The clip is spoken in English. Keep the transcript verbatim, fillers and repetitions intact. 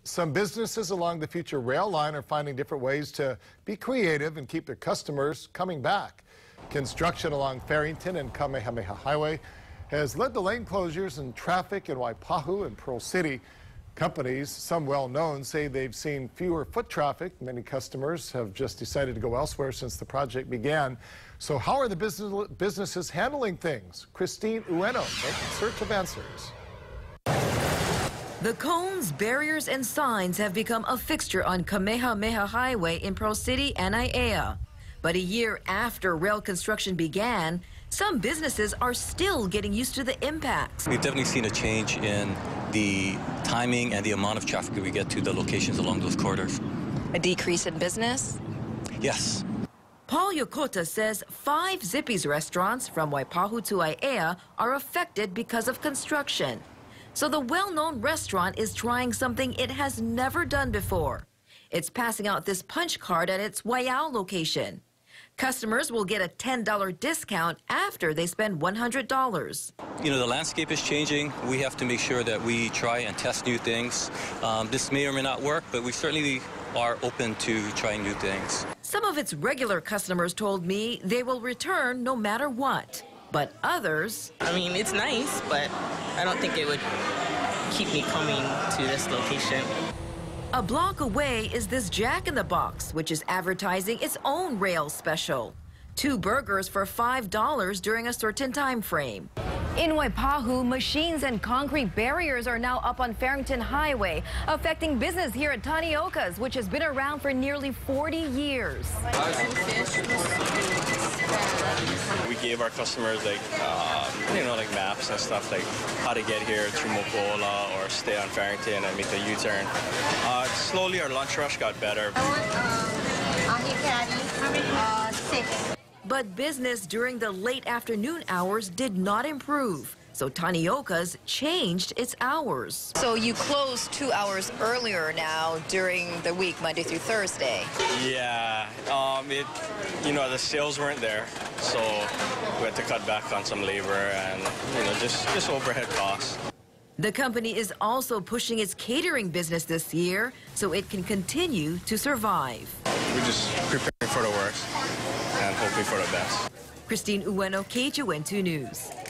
Some businesses along the future rail line are finding different ways to be creative and keep their customers coming back. Construction along Farrington and Kamehameha Highway has led to lane closures and traffic in Waipahu and Pearl City. Companies, some well-known, say they've seen fewer foot traffic. Many customers have just decided to go elsewhere since the project began. So how are the business, businesses handling things? Christine Ueno in search of answers. The cones, barriers, and signs have become a fixture on Kamehameha Highway in Pearl City and Aiea. But a year after rail construction began, some businesses are still getting used to the impacts. We've definitely seen a change in the timing and the amount of traffic that we get to the locations along those corridors. A decrease in business? Yes. Paul Yokota says five Zippy's restaurants from Waipahu to Aiea are affected because of construction. So the well-known restaurant is trying something it has never done before. It's passing out this punch card at its Waiao location. Customers will get a ten dollar discount after they spend one hundred dollars. You know, the landscape is changing. We have to make sure that we try and test new things. Um, this may or may not work, but we certainly are open to trying new things. Some of its regular customers told me they will return no matter what. But others... I mean, it's nice, but I don't think it would keep me coming to this location. A block away is this Jack in the Box, which is advertising its own rail special. Two burgers for five dollars during a certain time frame. In Waipahu, machines and concrete barriers are now up on Farrington Highway, affecting business here at Tanioka's, which has been around for nearly forty years. We gave our customers like, uh, you know, like maps and stuff, like how to get here through Mokola or stay on Farrington and make the U-turn. Uh, slowly our lunch rush got better. I want um, ahi patty, uh, six. But business during the late afternoon hours did not improve. So Tanioka's changed its hours. So you close two hours earlier now during the week, Monday through Thursday. Yeah, um, it, you know, the sales weren't there, so we had to cut back on some labor and, you know, just, just overhead costs. The company is also pushing its catering business this year so it can continue to survive. We're just preparing for the worst and hoping for the best. Christine Ueno, K two N two News.